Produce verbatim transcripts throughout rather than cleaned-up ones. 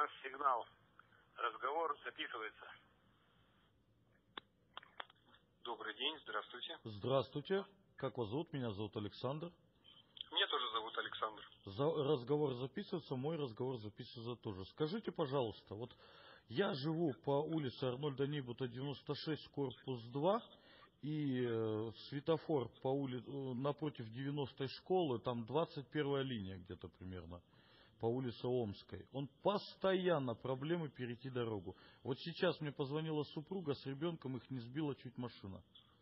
вас сигнал. Разговор записывается. Добрый день, здравствуйте. Здравствуйте. Как вас зовут? Меня зовут Александр. Меня тоже зовут Александр. За... Разговор записывается, мой разговор записывается тоже. Скажите, пожалуйста, вот я живу по улице Арнольда Нейбута, девяносто шесть, корпус два, и э, светофор по ули... напротив девяностой школы, там двадцать первая линия где-то примерно, по улице Омской. Он постоянно проблемы перейти дорогу. Вот сейчас мне позвонила супруга с ребенком, их не сбила чуть машина.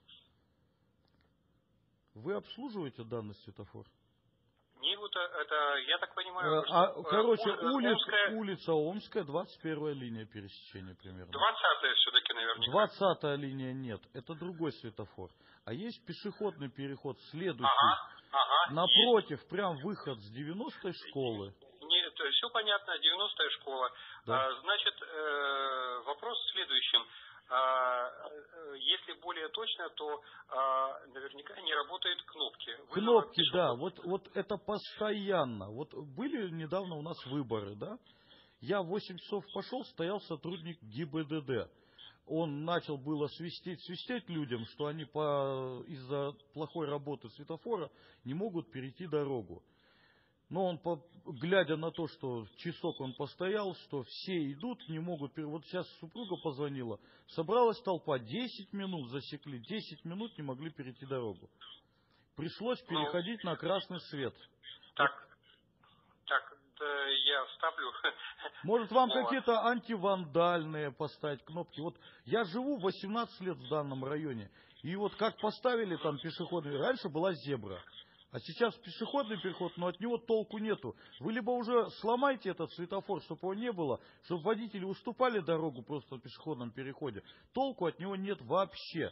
Вы обслуживаете данный светофор? Не, вот это, я так понимаю, а, что... Короче, Ом, улица, Омская... улица Омская, двадцать первая линия пересечения примерно. двадцатая все-таки, наверняка. двадцатая линия нет, это другой светофор. А есть пешеходный переход, следующий, ага, ага, напротив, есть. Прям выход с девяностой школы. Нет, все понятно, девяностая школа. Да. А, значит, э, вопрос в следующем. А, если более точно, то а, наверняка не работают кнопки. Кнопки, да, вот, вот это постоянно. Вот были недавно у нас выборы, да? Я в восемь часов пошел, стоял сотрудник ГИБДД. Он начал было свистеть, свистеть людям, что они по, из-за плохой работы светофора не могут перейти дорогу. Но он, глядя на то, что часок он постоял, что все идут, не могут... Вот сейчас супруга позвонила, собралась толпа, десять минут засекли, десять минут не могли перейти дорогу. Пришлось переходить ну, на красный свет. Так, вот. так, да, я вставлю. Может вам какие-то антивандальные поставить кнопки? Вот я живу восемнадцать лет в данном районе, и вот как поставили там пешеходный, раньше была зебра. А сейчас пешеходный переход, но от него толку нету. Вы либо уже сломайте этот светофор, чтобы его не было, чтобы водители уступали дорогу просто в пешеходном переходе. Толку от него нет вообще.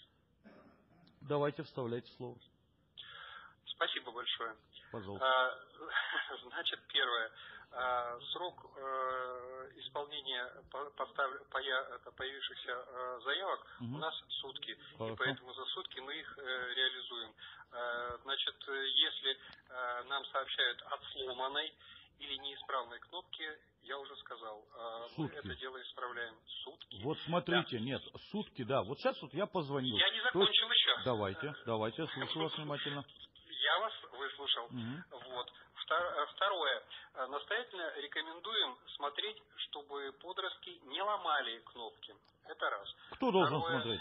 Давайте вставляйте слово. Спасибо большое. Пожалуйста. А, значит, первое. А, срок э, исполнения постав... появившихся э, заявок угу. у нас сутки. Хорошо. И поэтому за сутки мы их э, реализуем. Э, значит, если э, нам сообщают о сломанной или неисправной кнопке, я уже сказал, э, мы это дело исправляем. Сутки. Вот смотрите, да. Нет, сутки, да. Вот сейчас вот я позвонил. Я не закончил есть... еще. Давайте, давайте, я слушаю вас внимательно. Я вас выслушал. Угу. Вот. Второе. Настоятельно рекомендуем смотреть, чтобы подростки не ломали кнопки. Это раз. Кто должен Второе, смотреть?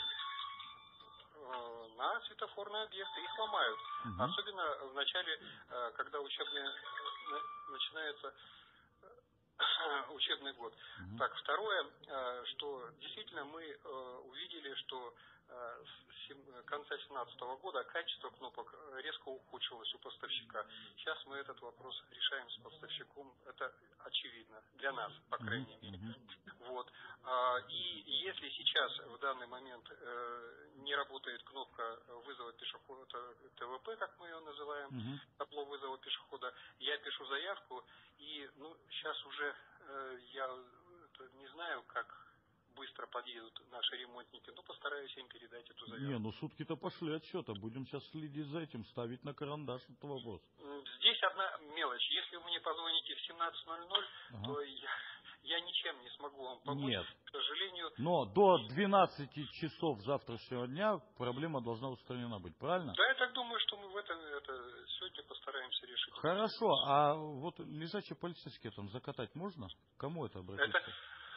На светофорные объекты. Их ломают. Угу. Особенно в начале, когда учебный начинается учебный год. Угу. Так, второе, что действительно мы увидели, что с конца две тысячи семнадцатого года качество кнопок резко ухудшилось у поставщика. Сейчас мы этот вопрос решаем с поставщиком. Это очевидно. Для нас, по крайней мере. Mm-hmm. Вот. И если сейчас, в данный момент, не работает кнопка вызова пешехода, ТВП, как мы ее называем, mm-hmm. табло вызова пешехода, я пишу заявку, и ну, сейчас уже я не знаю, как быстро подъедут наши ремонтники, но постараюсь им передать эту заявку. Не, ну сутки-то пошли отсчета. Будем сейчас следить за этим, ставить на карандаш этот вопрос. Здесь одна мелочь. Если вы мне позвоните в семнадцать ноль ноль, ага. то я, я ничем не смогу вам помочь. Нет. К сожалению. Но до двенадцати часов завтрашнего дня проблема должна устранена быть, правильно? Да, я так думаю, что мы в этом это, сегодня постараемся решить. Хорошо. А вот лежачие полицейские там закатать можно? Кому это обратиться? Это...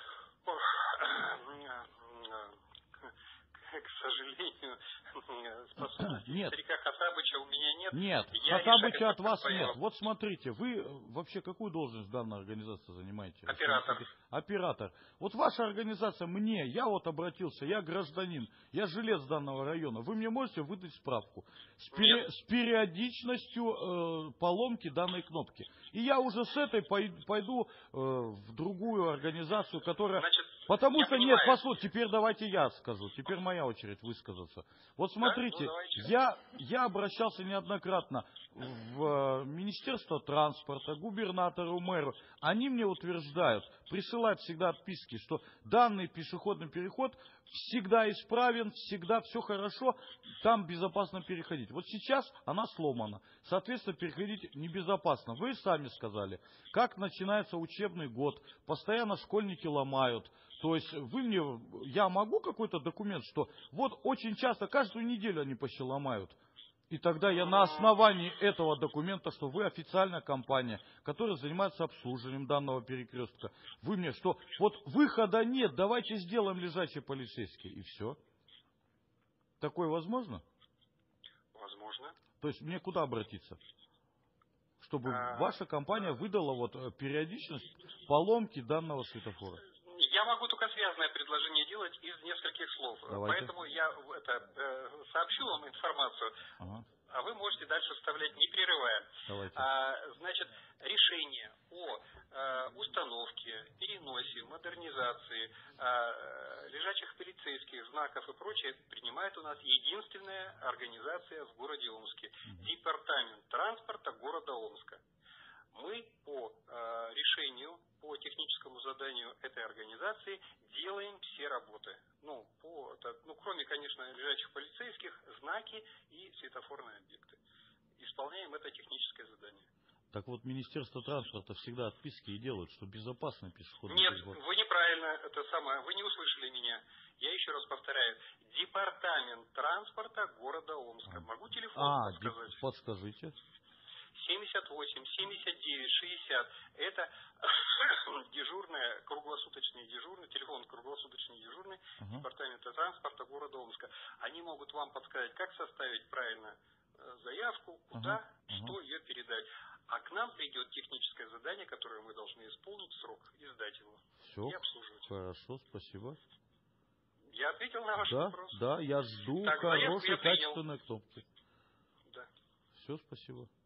К сожалению, способности нет. старика Хасабыча у меня нет. Нет, я Хасабыча от вас нет. Вот смотрите, вы вообще какую должность в данной организации занимаете? Оператор. Оператор. Вот ваша организация мне, я вот обратился, я гражданин, я жилец данного района. Вы мне можете выдать справку с, пере, с периодичностью э, поломки данной кнопки. И я уже с этой пойду э, в другую организацию, которая... Значит, потому что, понимаю. Нет, послушайте, теперь давайте я скажу, теперь моя очередь высказаться. Вот смотрите, да? ну, я, я обращался неоднократно в Министерство транспорта, губернатору, мэру. Они мне утверждают, присылать всегда отписки, что данный пешеходный переход всегда исправен, всегда все хорошо, там безопасно переходить. Вот сейчас она сломана, соответственно, переходить небезопасно. Вы сами сказали, как начинается учебный год, постоянно школьники ломают. То есть вы мне, я могу какой-то документ, что вот очень часто, каждую неделю они почти ломают. И тогда я на основании этого документа, что вы официальная компания, которая занимается обслуживанием данного перекрестка, вы мне что, вот выхода нет, давайте сделаем лежачие полицейские, и все. Такое возможно? Возможно. То есть мне куда обратиться? Чтобы А... ваша компания выдала вот периодичность поломки данного светофора. Я могу только связанное предложение делать из нескольких слов. Давайте. Поэтому я это, э, сообщу вам информацию, Ага. а вы можете дальше вставлять, не прерывая. Давайте. А, значит, решение о э, установке, переносе, модернизации э, лежачих полицейских знаков и прочее принимает у нас единственная организация в городе Омске. Mm-hmm. Департамент транспорта города Омска. Мы по э, решению, по техническому заданию этой организации делаем все работы. Ну, по, это, ну, кроме, конечно, лежачих полицейских, знаки и светофорные объекты. Исполняем это техническое задание. Так вот, Министерство транспорта всегда отписки и делают, что безопасный пешеходный Нет, переход. вы неправильно, это самое, вы не услышали меня. Я еще раз повторяю. Департамент транспорта города Омска. А. Могу телефон а, подсказать? Деп... подскажите. семьдесят восемь семьдесят девять шестьдесят. Это дежурная, круглосуточный дежурный, телефон круглосуточный дежурный uh-huh. Департамента транспорта города Омска. Они могут вам подсказать, как составить правильно заявку, куда, uh-huh. Uh-huh. что ее передать. А к нам придет техническое задание, которое мы должны исполнить в срок и сдать его. Все, и обслуживать. Хорошо, спасибо. Я ответил на ваш да, вопрос. Да, я жду так, хорошей, качественной кнопки. Да. Все, спасибо.